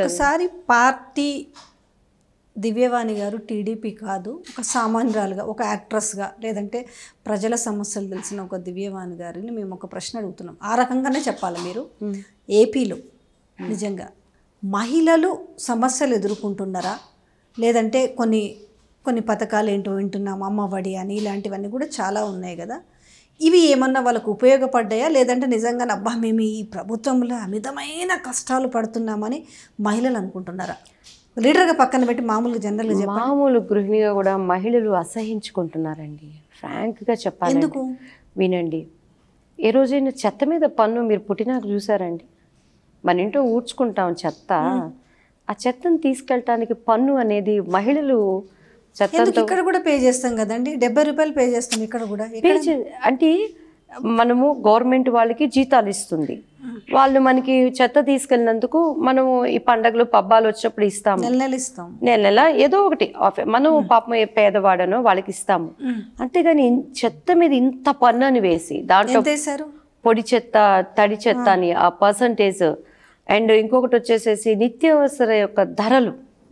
ఒకసారి పార్టీ దివ్యవాణి గారు టీడీపీ కాదు, ఒక సామాన్యురాలుగా, ఒక యాక్ట్రెస్గా, లేదంటే ప్రజల సమస్యలు తెలిసిన ఒక దివ్యవాణి గారిని మేము ఒక ప్రశ్న అడుగుతున్నాం. ఆ రకంగానే చెప్పాలి. మీరు ఏపీలో నిజంగా మహిళలు సమస్యలు ఎదుర్కొంటున్నారా, లేదంటే కొన్ని పథకాలు ఏంటో వింటున్నాం, అమ్మఒడి అని ఇలాంటివన్నీ కూడా చాలా ఉన్నాయి కదా, ఇవి ఏమన్నా వాళ్ళకు ఉపయోగపడ్డాయా, లేదంటే నిజంగా అబ్బా మేము ఈ ప్రభుత్వంలో అమితమైన కష్టాలు పడుతున్నామని మహిళలు అనుకుంటున్నారా? లీడర్గా పక్కన పెట్టి మామూలుగా జనరల్గా మామూలు గృహిణిగా కూడా మహిళలు అసహించుకుంటున్నారండి. ఫ్రాంక్గా చెప్పాలి. ఎందుకు? వినండి, ఏ రోజైనా చెత్త మీద పన్ను మీరు పుట్టినాక చూసారండి? మన ఇంట్లో ఊడ్చుకుంటాం చెత్త, ఆ చెత్తను తీసుకెళ్ళటానికి పన్ను అనేది మహిళలు చెత్త ఇక్కడ కూడా పే చేస్తాం కదండి, 70 రూపాయలు పే చేస్తాం ఇక్కడ కూడా. అంటే మనము గవర్నమెంట్ వాళ్ళకి జీతాలు ఇస్తుంది, వాళ్ళు మనకి చెత్త తీసుకెళ్ళినందుకు మనము ఈ పండగలు పబ్బాలు వచ్చినప్పుడు ఇస్తాము, నెల నెల ఏదో ఒకటి మనం పాపం పేదవాడనో వాళ్ళకి ఇస్తాము. అంతేగాని చెత్త మీద ఇంత పన్ను అని వేసి దాంట్లో పొడి చెత్త తడి చెత్త అని ఆ పర్సంటేజ్, అండ్ ఇంకొకటి వచ్చేసేసి నిత్యావసర యొక్క ధరలు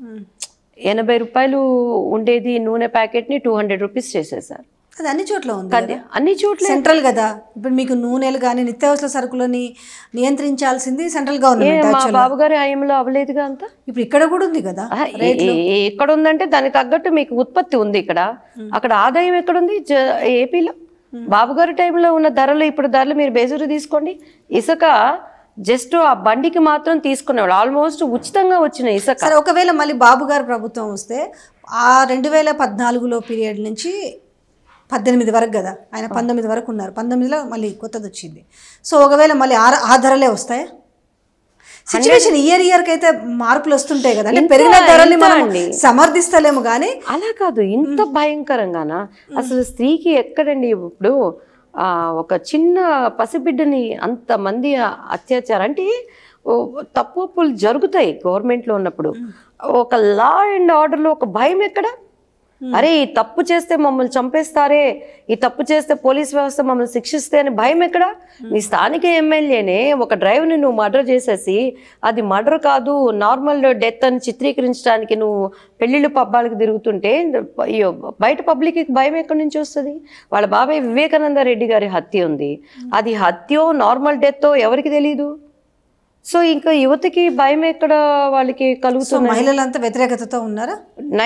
80 రూపాయలు ఉండేది నూనె ప్యాకెట్ని 200 రూపీస్ చేసేసారు. అది అన్ని చోట్ల ఉంది, అన్ని చోట్ల సెంట్రల్ కదా. ఇప్పుడు మీకు నూనెలు కానీ నిత్యావసర సరుకులని నియంత్రించాల్సింది సెంట్రల్ గవర్నమెంట్. మా బాబు గారి హయాంలో అవ్వలేదుగా అంత. ఇప్పుడు ఇక్కడ కూడా ఉంది కదా. ఎక్కడ ఉందంటే దానికి తగ్గట్టు మీకు ఉత్పత్తి ఉంది ఇక్కడ, అక్కడ ఆదాయం ఎక్కడుంది ఏపీలో? బాబు గారి టైంలో ఉన్న ధరలు ఇప్పుడు ధరలు మీరు బేజూరు తీసుకోండి. ఇసుక జస్ట్ ఆ బండికి మాత్రం తీసుకునేవాడు, ఆల్మోస్ట్ ఉచితంగా వచ్చిన ఇసుక. సరే, ఒకవేళ మళ్ళీ బాబు గారు ప్రభుత్వం వస్తే ఆ 2014లో పీరియడ్ నుంచి 18 వరకు కదా, ఆయన 19 వరకు ఉన్నారు, 19లో మళ్ళీ కొత్తది వచ్చింది. సో ఒకవేళ మళ్ళీ ఆ ధరలే వస్తాయా? సిచ్యువేషన్ ఇయర్కి అయితే మార్పులు వస్తుంటాయి కదా, అంటే పెరిగిన ధరల్ని మనం సమర్థిస్తలేము కానీ అలా కాదు. ఇంత భయంకరంగానా అసలు స్త్రీకి ఎక్కడండి? ఇప్పుడు ఒక చిన్న పసిబిడ్డని అంతమంది అత్యాచారం అంటే తప్పులు జరుగుతాయి గవర్నమెంట్లో ఉన్నప్పుడు. ఒక లా అండ్ ఆర్డర్లో ఒక భయం ఎక్కడ? అరే ఈ తప్పు చేస్తే మమ్మల్ని చంపేస్తారే, ఈ తప్పు చేస్తే పోలీస్ వ్యవస్థ మమ్మల్ని శిక్షిస్తే అని భయం ఎక్కడ? నీ స్థానిక ఎమ్మెల్యేనే ఒక డ్రైవ్ని నువ్వు మర్డర్ చేసేసి అది మర్డర్ కాదు నార్మల్ డెత్ అని చిత్రీకరించడానికి నువ్వు పెళ్లిళ్ళు పబ్బాలకు తిరుగుతుంటే అయ్యో బయట పబ్లిక్కి భయం ఎక్కడి నుంచి వస్తుంది? వాళ్ళ బాబాయ్ వివేకానంద రెడ్డి గారి హత్య ఉంది, అది హత్యో నార్మల్ డెత్తో ఎవరికి తెలీదు. సో ఇంకా యువతకి భయం ఎక్కడ వాళ్ళకి కలుగుతుంది? మహిళలంతా వ్యతిరేకతతో ఉన్నారా?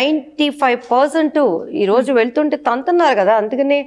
95% ఈరోజు వెళ్తుంటే తంతున్నారు కదా, అందుకనే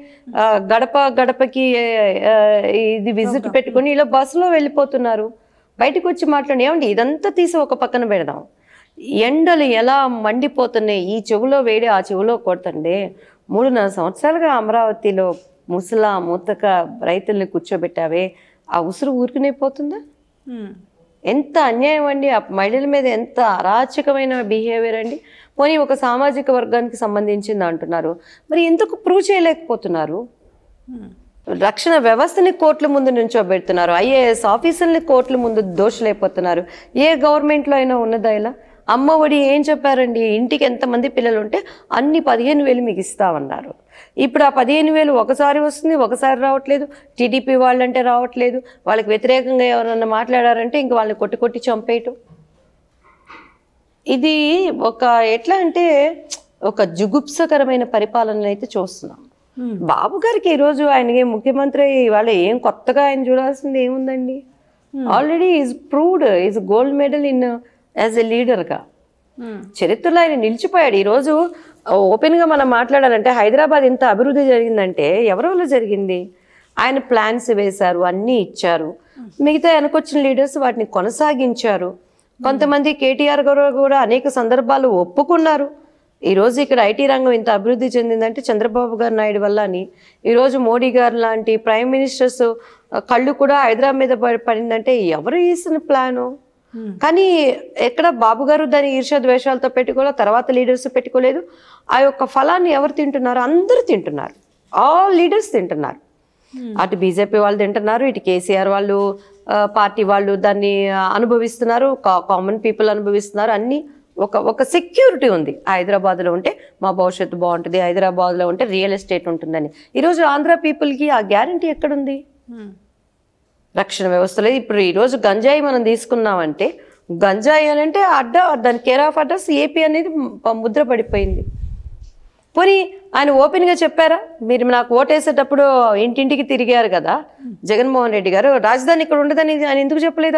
గడపకి ఇది విజిట్ పెట్టుకుని ఇలా బస్సులో వెళ్ళిపోతున్నారు. బయటకు వచ్చి మాట్లాడి ఏమండి ఇదంతా తీసి ఒక పక్కన పెడదాం, ఎండలు ఎలా మండిపోతున్నాయి, ఈ చెవులో వేడి ఆ చెవులో కొడుతుండే. 3-4 సంవత్సరాలుగా అమరావతిలో ముసలా మూతక రైతుల్ని కూర్చోబెట్టావే, ఆ ఉసురు ఊరికనే పోతుందా? ఎంత అన్యాయం అండి! ఆ మహిళల మీద ఎంత అరాచకమైన బిహేవియర్ అండి. పోనీ ఒక సామాజిక వర్గానికి సంబంధించింది అంటున్నారు, మరి ఎందుకు ప్రూవ్ చేయలేకపోతున్నారు? రక్షణ వ్యవస్థని కోర్టుల ముందు నుంచోబెడుతున్నారు, IAS ఆఫీసర్ని కోర్టుల ముందు దోషులైపోతున్నారు. ఏ గవర్నమెంట్లో అయినా ఉన్నదా ఇలా? అమ్మ ఒడి ఏం చెప్పారండి? ఇంటికి ఎంతమంది పిల్లలు ఉంటే అన్ని 15,000 మీకు ఇస్తామన్నారు. ఇప్పుడు ఆ 15,000 ఒకసారి వస్తుంది, ఒకసారి రావట్లేదు. టీడీపీ వాళ్ళంటే రావట్లేదు, వాళ్ళకి వ్యతిరేకంగా ఎవరన్నా మాట్లాడారంటే ఇంక వాళ్ళని కొట్టి చంపేయటం. ఇది ఒక ఎట్లా అంటే ఒక జుగుప్సకరమైన పరిపాలన అయితే చూస్తున్నాం. బాబు గారికి ఈరోజు ఆయనకి ముఖ్యమంత్రి ఇవాళ ఏం కొత్తగా ఆయన చూడాల్సింది ఏముందండి? Already is proved, is gold medal in as a లీడర్గా చరిత్రలో ఆయన నిలిచిపోయాడు. ఈరోజు ఓపెన్గా మనం మాట్లాడాలంటే హైదరాబాద్ ఇంత అభివృద్ధి జరిగిందంటే ఎవరి వల్ల జరిగింది? ఆయన ప్లాన్స్ వేశారు, అన్నీ ఇచ్చారు, మిగతా వెనకొచ్చిన లీడర్స్ వాటిని కొనసాగించారు. కొంతమంది కేటీఆర్ గారు కూడా అనేక సందర్భాలు ఒప్పుకున్నారు. ఈరోజు ఇక్కడ ఐటీ రంగం ఇంత అభివృద్ధి చెందిందంటే చంద్రబాబు గారు నాయుడు వల్ల అని. ఈరోజు మోడీ గారు లాంటి ప్రైమ్ మినిస్టర్స్ కళ్ళు కూడా హైదరాబాద్ మీద పడిందంటే ఎవరు వేసిన ప్లాను? కానీ ఎక్కడ బాబు గారు దాని ఈర్ష్య ద్వేషాలతో పెట్టుకోలేదు, తర్వాత లీడర్స్ పెట్టుకోలేదు. ఆ యొక్క ఫలాన్ని ఎవరు తింటున్నారు? అందరూ తింటున్నారు, ఆల్ లీడర్స్ తింటున్నారు. అటు బీజేపీ వాళ్ళు తింటున్నారు, ఇటు కేసీఆర్ వాళ్ళు పార్టీ వాళ్ళు దాన్ని అనుభవిస్తున్నారు, కామన్ పీపుల్ అనుభవిస్తున్నారు. అన్నీ ఒక సెక్యూరిటీ ఉంది. హైదరాబాద్లో ఉంటే మా భవిష్యత్తు బాగుంటుంది, హైదరాబాద్లో ఉంటే రియల్ ఎస్టేట్ ఉంటుందని. ఈరోజు ఆంధ్ర పీపుల్కి ఆ గ్యారంటీ ఎక్కడుంది? రక్షణ వ్యవస్థలో ఇప్పుడు ఈరోజు గంజాయి మనం తీసుకున్నామంటే గంజాయి అని అంటే దాని కేర్ ఆఫ్ అడ్రస్ ఏపీ అనేది ముద్ర పడిపోయింది. పోనీ ఆయన ఓపెన్గా చెప్పారా? మీరు నాకు ఓటేసేటప్పుడు ఇంటింటికి తిరిగారు కదా జగన్మోహన్ రెడ్డి గారు, రాజధాని ఇక్కడ ఉండదని ఆయన ఎందుకు చెప్పలేదు?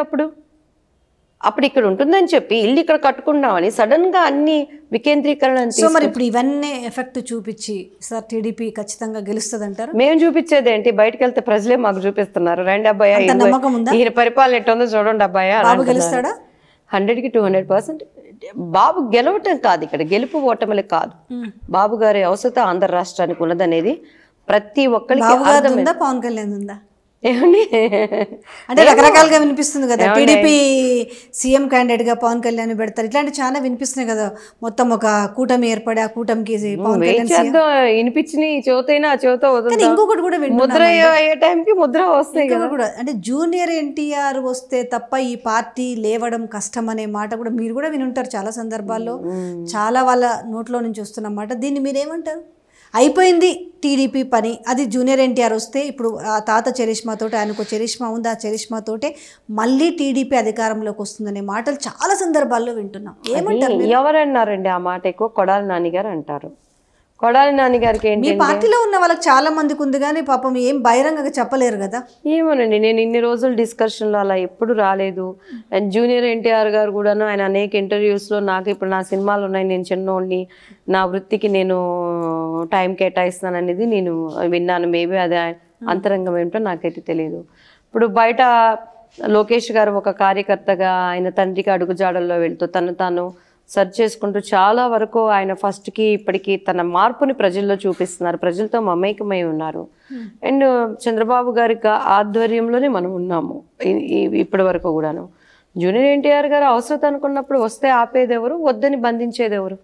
అప్పుడు ఇక్కడ ఉంటుందని చెప్పి ఇల్లు ఇక్కడ కట్టుకున్నామని సడన్ గా అన్ని వికేంద్రీకరణ. సో మరి ఇప్పుడు ఇవన్నీ ఎఫెక్ట్ చూపించి సార్ టీడీపీ ఖచ్చితంగా గెలుస్తుంది అంటారు? మేము చూపించేది ఏంటి? బయటకు వెళ్తే ప్రజలే మాకు చూపిస్తున్నారు. రండి అబ్బాయి, ఈయన పరిపాలన ఎట్టుందో చూడండి అబ్బాయి. బాబు గెలుస్తాడా? 100కి 200%. బాబు గెలవటం కాదు, ఇక్కడ గెలుపు ఓటమిలే కాదు. బాబు గారి అవసరం ఆంధ్ర రాష్ట్రానికి ఉన్నదనేది ప్రతి ఒక్కరికి ఉందా? పవన్ కళ్యాణ్ ఉందా? ఏమండి అంటే రకరకాలుగా వినిపిస్తుంది కదా, టీడీపీ సీఎం క్యాండిడేట్ గా పవన్ కళ్యాణ్ పెడతారు, ఇట్లాంటి చాలా వినిపిస్తున్నాయి కదా. మొత్తం ఒక కూటమి ఏర్పడి ఆ కూటమికి పవన్ కళ్యాణ్ వినిపించిన చోతైనా ఆ చోత. ఇంకొకటి కూడా ముద్ర అయ్యే టైంకి ముద్ర వస్తాయి కూడా, అంటే జూనియర్ ఎన్టీఆర్ వస్తే తప్ప ఈ పార్టీ లేవడం కష్టం అనే మాట కూడా మీరు కూడా వినుంటారు చాలా సందర్భాల్లో, చాలా వాళ్ళ నోట్లో నుంచి వస్తున్న మాట. దీన్ని మీరేమంటారు? అయిపోయింది టీడీపీ పని, అది జూనియర్ ఎన్టీఆర్ వస్తే ఇప్పుడు ఆ తాత చరిష్మాతోటి, ఆయనకు చరిష్మా ఉంది, ఆ చరిష్మాతోటే మళ్ళీ టీడీపీ అధికారంలోకి వస్తుందనే మాటలు చాలా సందర్భాల్లో వింటున్నాం. ఏమంటారు? ఎవరన్నారండి ఆ మాట? ఎక్కువ కొడాలి నాని గారు అంటారు. కొడాలి నాని గారికి ఏంటి, మీ పార్టీలో ఉన్న వాళ్ళకి చాలా మందికి ఉంది కానీ పాపం ఏం బహిరంగంగా చెప్పలేరు కదా. ఏమోనండి, నేను ఇన్ని రోజులు డిస్కషన్లో అలా ఎప్పుడు రాలేదు. అండ్ జూనియర్ ఎన్టీఆర్ గారు కూడాను ఆయన అనేక ఇంటర్వ్యూస్లో నాకు ఇప్పుడు నా సినిమాలు ఉన్నాయి, నేను చిన్నోడిని, నా వృత్తికి నేను టైం కేటాయిస్తాను అనేది నేను విన్నాను. మేబీ అది అంతరంగం ఏమిటో నాకైతే తెలియదు. ఇప్పుడు బయట లోకేష్ గారు ఒక కార్యకర్తగా ఆయన తండ్రికి అడుగుజాడల్లో వెళ్తూ తను తాను సర్చ్ చేసుకుంటూ చాలా వరకు ఆయన ఫస్ట్కి ఇప్పటికీ తన మార్పుని ప్రజల్లో చూపిస్తున్నారు, ప్రజలతో మమేకమై ఉన్నారు. అండ్ చంద్రబాబు గారి ఆధ్వర్యంలోనే మనం ఉన్నాము ఇప్పటి వరకు కూడాను. జూనియర్ ఎన్టీఆర్ గారు అవసరం అనుకున్నప్పుడు వస్తే ఆపేది ఎవరు, వద్దని బంధించేది ఎవరు?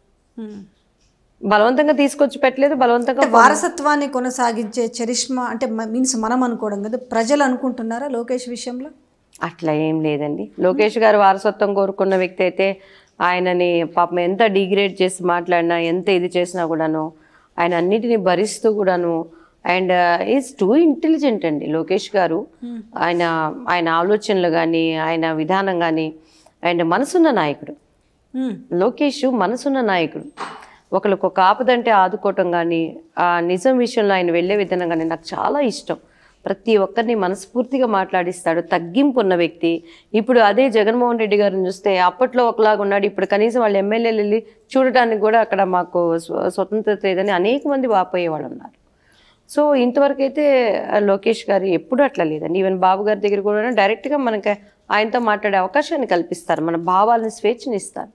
బలవంతంగా తీసుకొచ్చి పెట్టలేదు, బలవంతంగా వారసత్వాన్ని కొనసాగించే చరిష్మా అంటే మీన్స్ మనం అనుకోవడం కదా, ప్రజలు అనుకుంటున్నారా లోకేష్ విషయంలో? అట్లా ఏం లేదండి. లోకేష్ గారు వారసత్వం కోరుకున్న వ్యక్తి అయితే ఆయనని పాపం ఎంత డిగ్రేడ్ చేసి మాట్లాడినా, ఎంత ఇది చేసినా కూడాను ఆయన అన్నిటిని భరిస్తూ కూడాను. అండ్ ఈజ్ టూ ఇంటెలిజెంట్ అండి లోకేష్ గారు. ఆయన ఆలోచనలు కానీ, ఆయన విధానం కానీ, అండ్ మనసున్న నాయకుడు లోకేష్. మనసున్న నాయకుడు. ఒకరికి ఒక ఆపదంటే ఆదుకోవటం కానీ, ఆ నిజం విషయంలో ఆయన వెళ్ళే విధానం కానీ నాకు చాలా ఇష్టం. ప్రతి ఒక్కరిని మనస్ఫూర్తిగా మాట్లాడిస్తాడు, తగ్గింపు ఉన్న వ్యక్తి. ఇప్పుడు అదే జగన్మోహన్ రెడ్డి గారిని చూస్తే అప్పట్లో ఒకలాగా ఉన్నాడు, ఇప్పుడు కనీసం వాళ్ళు ఎమ్మెల్యేలు వెళ్ళి చూడటానికి కూడా అక్కడ మాకు స్వతంత్రత లేదని అనేక మంది వాపోయేవాళ్ళు ఉన్నారు. సో ఇంతవరకు అయితే లోకేష్ గారు ఎప్పుడు అట్లా లేదండి. ఈవెన్ బాబు గారి దగ్గర కూడా డైరెక్ట్గా మనకి ఆయనతో మాట్లాడే అవకాశాన్ని కల్పిస్తారు, మన భావాలని స్వేచ్ఛని ఇస్తారు.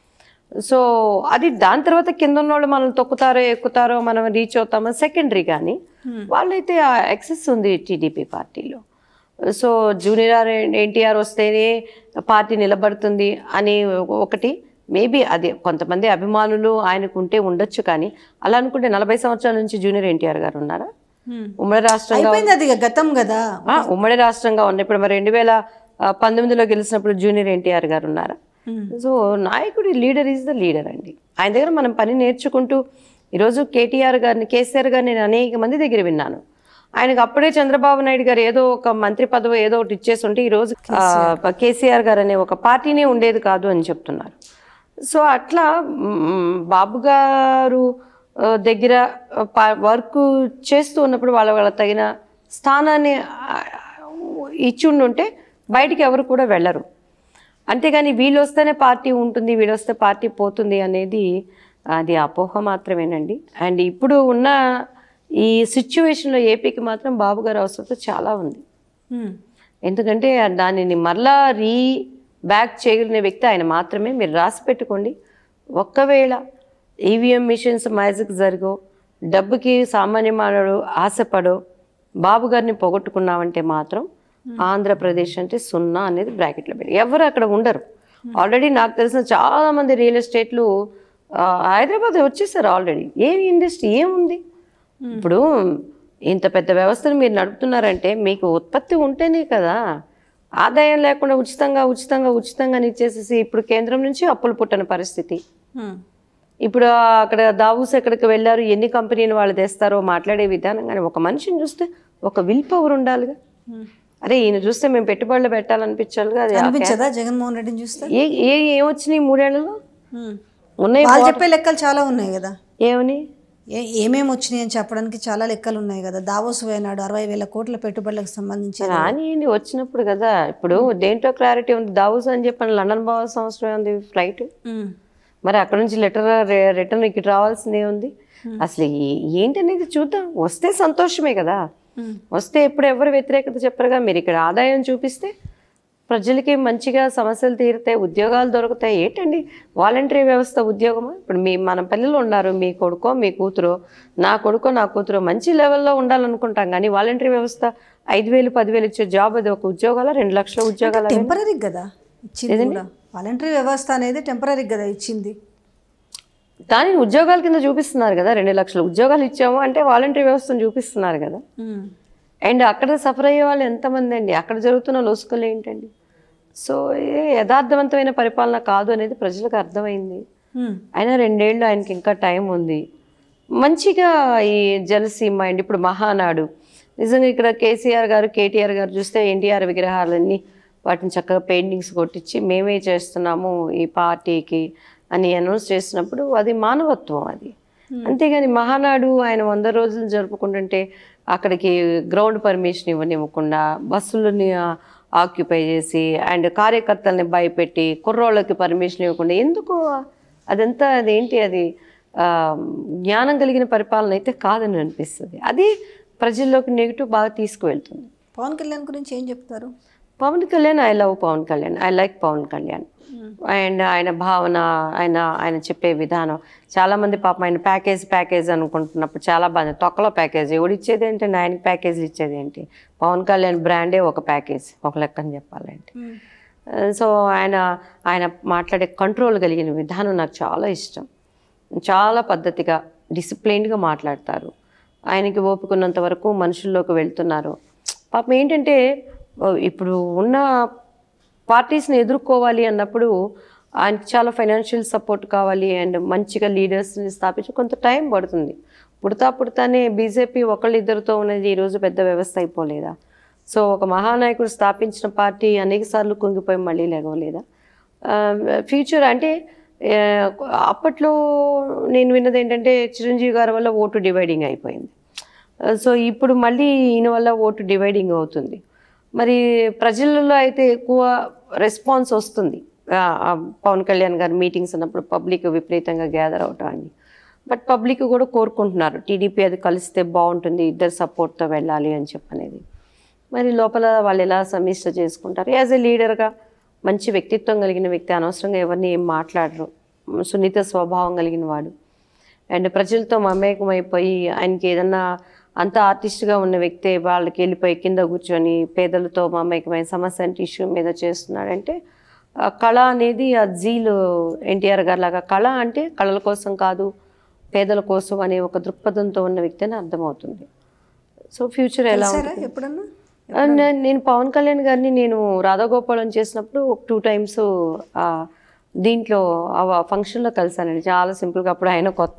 సో అది దాని తర్వాత కింద ఉన్న వాళ్ళు మనల్ని తొక్కుతారో ఎక్కుతారో మనం రీచ్ అవుతామో సెకండరీ, కానీ వాళ్ళైతే ఆ ఎక్సెస్ ఉంది టీడీపీ పార్టీలో. సో జూనియర్ ఎన్టీఆర్ వస్తేనే పార్టీ నిలబడుతుంది అని ఒకటి, మేబీ అది కొంతమంది అభిమానులు ఆయనకు ఉంటే ఉండొచ్చు, కానీ అలా అనుకుంటే 40 సంవత్సరాల నుంచి జూనియర్ ఎన్టీఆర్ గారు ఉన్నారా? ఉమ్మడి రాష్ట్రంగా గతం కదా, ఉమ్మడి రాష్ట్రంగా ఉన్న ఇప్పుడు మరి 2019లో గెలిచినప్పుడు జూనియర్ ఎన్టీఆర్ గారు ఉన్నారా? సో నాయకుడి లీడర్ ఈజ్ ద లీడర్ అండి. ఆయన దగ్గర మనం పని నేర్చుకుంటూ ఈరోజు కేసీఆర్ గారిని నేను అనేక మంది దగ్గర విన్నాను. ఆయనకు అప్పుడే చంద్రబాబు నాయుడు గారు ఏదో ఒక మంత్రి పదవి ఏదో ఒకటి ఇచ్చేసి ఉంటే ఈరోజు కేసీఆర్ గారు అనే ఒక పార్టీనే ఉండేది కాదు అని చెప్తున్నారు. సో అట్లా బాబు గారు దగ్గర వర్క్ చేస్తూ ఉన్నప్పుడు వాళ్ళ తగిన స్థానాన్ని ఇచ్చి ఉంటే బయటికి ఎవరు కూడా వెళ్ళరు. అంతేగాని వీళ్ళు వస్తేనే పార్టీ ఉంటుంది, వీళ్ళు వస్తే పార్టీ పోతుంది అనేది అది అపోహ మాత్రమేనండి. అండ్ ఇప్పుడు ఉన్న ఈ సిచ్యువేషన్లో ఏపీకి మాత్రం బాబు గారి అవసరం చాలా ఉంది. ఎందుకంటే దానిని మరలా బ్యాక్ చేయగలిగిన వ్యక్తి ఆయన మాత్రమే. మీరు రాసి పెట్టుకోండి, ఒక్కవేళ ఈవీఎం మిషన్స్ మ్యాజిక్ జరిగో, డబ్బుకి సామాన్య మానవుడు ఆశపడో బాబు గారిని పోగొట్టుకున్నామంటే మాత్రం ఆంధ్రప్రదేశ్ అంటే 0 అనేది బ్రాకెట్లో పెట్టి ఎవరు అక్కడ ఉండరు. ఆల్రెడీ నాకు తెలిసిన చాలా మంది రియల్ ఎస్టేట్లు హైదరాబాద్ వచ్చేసారు ఆల్రెడీ. ఏమి ఇండస్ట్రీ ఏముంది? ఇప్పుడు ఇంత పెద్ద వ్యవస్థను మీరు నడుపుతున్నారంటే మీకు ఉత్పత్తి ఉంటేనే కదా. ఆదాయం లేకుండా ఉచితంగా ఇచ్చేసేసి ఇప్పుడు కేంద్రం నుంచి అప్పులు పుట్టని పరిస్థితి. ఇప్పుడు అక్కడ దావూస్ ఎక్కడికి వెళ్ళారు, ఎన్ని కంపెనీలు వాళ్ళు తెస్తారో మాట్లాడే విధానం. కానీ ఒక మనిషిని చూస్తే ఒక విల్ పవర్ ఉండాలిగా. అరే ఈయన చూస్తే మేము పెట్టుబడులు పెట్టాలనిపించాలి. అది అనిపించదా జగన్మోహన్ రెడ్డిని చూస్తే? ఏమొచ్చినాయి 3 ఏళ్లలో? ఉన్నాయి. వాళ్ళు చెప్పే లెక్కలు చాలా ఉన్నాయి కదా. ఏమని ఏమేమి వచ్చినాయి అని చెప్పడానికి చాలా లెక్కలు ఉన్నాయి కదా. దావోస్ పోయినాడు 60,000 కోట్ల పెట్టుబడులకు సంబంధించి. రానియండి వచ్చినప్పుడు కదా. ఇప్పుడు దేంట్లో క్లారిటీ ఉంది? దావోస్ అని చెప్పని లండన్ పోవాల్సిన అవసరం ఉంది ఫ్లైట్. మరి అక్కడ నుంచి రిటర్న్ ఇక్కడ రావాల్సిందే ఉంది. అసలు ఏంటి అనేది చూద్దాం. వస్తే సంతోషమే కదా. వస్తే ఎప్పుడు ఎవరు వ్యతిరేకత చెప్పరుగా. మీరు ఇక్కడ ఆదాయం చూపిస్తే ప్రజలకి మంచిగా సమస్యలు తీరుతాయి, ఉద్యోగాలు దొరుకుతాయి. ఏంటండి వాలంటరీ వ్యవస్థ ఉద్యోగమా? ఇప్పుడు మన పిల్లలు ఉన్నారు, మీ కొడుకో మీ కూతురో, నా కొడుకో నా కూతురో మంచి లెవెల్లో ఉండాలనుకుంటాం. కానీ వాలంటరీ వ్యవస్థ 5,000 10,000 ఇచ్చే జాబ్ అది ఒక ఉద్యోగాల 2 లక్షల ఉద్యోగాలు టెంపరీ కదా ఇచ్చింది. వాలంటరీ వ్యవస్థ అనేది టెంపరీ కదా ఇచ్చింది. దాని ఉద్యోగాల కింద చూపిస్తున్నారు కదా. 2 లక్షల ఉద్యోగాలు ఇచ్చాము అంటే వాలంటరీ వ్యవస్థను చూపిస్తున్నారు కదా. అండ్ అక్కడ సఫర్ అయ్యే వాళ్ళు ఎంతమంది అండి? అక్కడ జరుగుతున్న లోసుకలు ఏంటండి? సో యథార్థవంతమైన పరిపాలన కాదు అనేది ప్రజలకు అర్థమైంది. అయినా 2 ఏళ్ళు ఆయనకి ఇంకా టైం ఉంది. మంచిగా ఈ జలసీమ అండ్ ఇప్పుడు మహానాడు నిజంగా ఇక్కడ కేసీఆర్ గారు కేటీఆర్ గారు చూస్తే ఎన్టీఆర్ విగ్రహాలన్నీ వాటిని చక్కగా పెయింటింగ్స్ కొట్టించి మేమే చేస్తున్నాము ఈ పార్టీకి అని అనౌన్స్ చేసినప్పుడు అది మానవత్వం. అది అంతేగాని మహానాడు ఆయన 100 రోజులు జరుపుకుంటుంటే అక్కడికి గ్రౌండ్ పర్మిషన్ ఇవ్వనివ్వకుండా బస్సులని ఆక్యుపై చేసి అండ్ కార్యకర్తల్ని భయపెట్టి కుర్రోళ్ళకి పర్మిషన్ ఇవ్వకుండా ఎందుకు? అదంతా అదేంటి? అది జ్ఞానం కలిగిన పరిపాలన అయితే కాదని అనిపిస్తుంది. అది ప్రజల్లోకి నెగిటివ్ బాగా తీసుకువెళ్తుంది. పవన్ కళ్యాణ్ గురించి ఏం చెప్తారు? Pawan Kalyan I love Pawan Kalyan, I like Pawan Kalyan. And ఆయన భావన, ఆయన చెప్పే విధానం. చాలామంది పాపం ఆయన ప్యాకేజ్ అనుకుంటున్నప్పుడు చాలా బాగా తొక్కలో ప్యాకేజ్ ఎవడు ఇచ్చేది ఏంటండి? ఆయనకి ప్యాకేజీలు ఇచ్చేది ఏంటి? పవన్ కళ్యాణ్ బ్రాండే ఒక ప్యాకేజ్ ఒక లెక్కని చెప్పాలంటే. సో ఆయన మాట్లాడే కంట్రోల్ కలిగిన విధానం నాకు చాలా ఇష్టం. చాలా పద్ధతిగా డిసిప్లైన్డ్గా మాట్లాడతారు. ఆయనకి ఓపుకున్నంత వరకు మనుషుల్లోకి వెళ్తున్నారు. పాపం ఏంటంటే ఇప్పుడు ఉన్న పార్టీస్ని ఎదుర్కోవాలి అన్నప్పుడు ఆయనకి చాలా ఫైనాన్షియల్ సపోర్ట్ కావాలి అండ్ మంచిగా లీడర్స్ని స్థాపించి కొంత టైం పడుతుంది. పుడతానే బీజేపీ ఒకళ్ళిద్దరితో ఉన్నది ఈరోజు పెద్ద వ్యవస్థ అయిపోలేదా? సో ఒక మహానాయకుడు స్థాపించిన పార్టీ అనేక సార్లు కుంగిపోయి మళ్ళీ లేగలేదా? ఫ్యూచర్ అంటే అప్పట్లో నేను విన్నది ఏంటంటే చిరంజీవి గారి వల్ల ఓటు డివైడింగ్ అయిపోయింది. సో ఇప్పుడు మళ్ళీ ఈయన వల్ల ఓటు డివైడింగ్ అవుతుంది. మరి ప్రజలలో అయితే ఎక్కువ రెస్పాన్స్ వస్తుంది. పవన్ కళ్యాణ్ గారు మీటింగ్స్ అన్నప్పుడు పబ్లిక్ విపరీతంగా గ్యాదర్ అవటాన్ని. బట్ పబ్లిక్ కూడా కోరుకుంటున్నారు టీడీపీ అది కలిస్తే బాగుంటుంది, ఇద్దరు సపోర్ట్తో వెళ్ళాలి అని చెప్పనేది. మరి లోపల వాళ్ళు ఎలా సమిష్ట చేసుకుంటారు? యాజ్ ఎ లీడర్గా మంచి వ్యక్తిత్వం కలిగిన వ్యక్తి, అనవసరంగా ఎవరిని ఏం మాట్లాడరు, సున్నిత స్వభావం కలిగిన వాడు అండ్ ప్రజలతో మమేకమైపోయి ఆయనకి ఏదన్నా అంత ఆర్టిస్ట్గా ఉన్న వ్యక్తే వాళ్ళకి వెళ్ళిపోయి కింద కూర్చొని పేదలతో మమేకమైన సమస్య అంటే ఇష్యూ మీద చేస్తున్నాడంటే కళ అనేది ఆ జీలు ఎన్టీఆర్ గారు లాగా కళ అంటే కళల కోసం కాదు పేదల కోసం అనే ఒక దృక్పథంతో ఉన్న వ్యక్తి అని అర్థమవుతుంది. సో ఫ్యూచర్ ఎలా ఉంటుంది? ఎప్పుడన్నా నేను పవన్ కళ్యాణ్ గారిని నేను రాధాగోపాలం చేసినప్పుడు 2 times దీంట్లో ఫంక్షన్లో కలిసానండి. చాలా సింపుల్గా. అప్పుడు ఆయన కొత్త,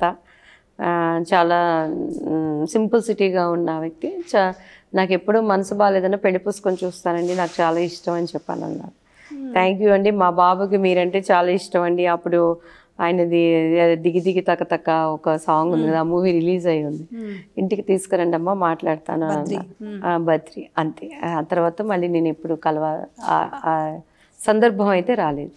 చాలా సింపుల్సిటీగా ఉన్న వ్యక్తి. నాకు ఎప్పుడూ మనసు బాగాలేదన్నా పెళ్లి పుస్తకం చూస్తానండి, నాకు చాలా ఇష్టం అని చెప్పాలన్నారు. థ్యాంక్ యూ అండి, మా బాబుకి మీరంటే చాలా ఇష్టం అండి. అప్పుడు ఆయనది దిగి దిగి తక తక ఒక సాంగ్ ఉంది కదా, ఆ మూవీ రిలీజ్ అయ్యి ఉంది. ఇంటికి తీసుకురండి అమ్మా మాట్లాడతాను బద్రి అంతే. ఆ తర్వాత మళ్ళీ నేను ఎప్పుడు సందర్భం అయితే రాలేదు.